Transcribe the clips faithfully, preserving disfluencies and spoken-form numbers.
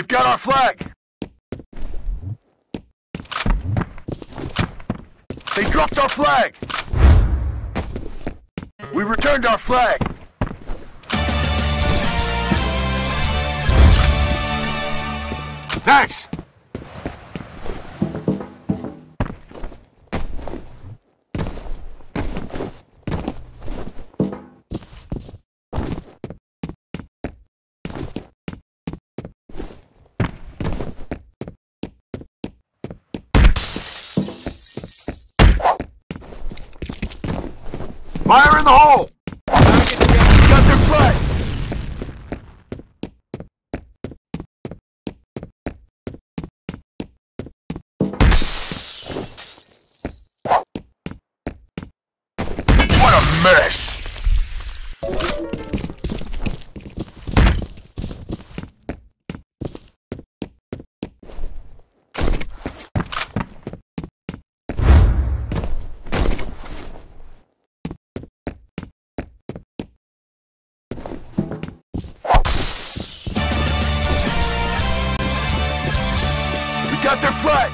We've got our flag! They dropped our flag! We returned our flag! Thanks! Fire in the hole! Got their flag! What a mess! Got their flag!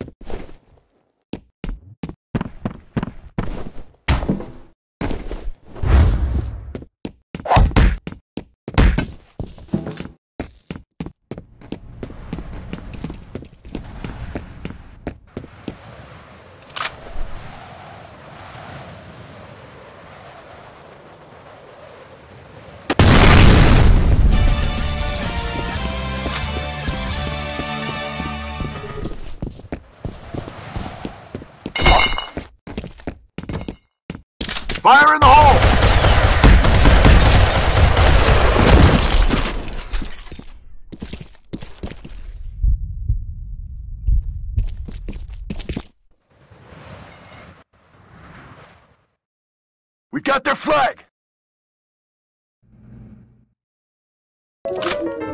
Fire in the hole! We got their flag!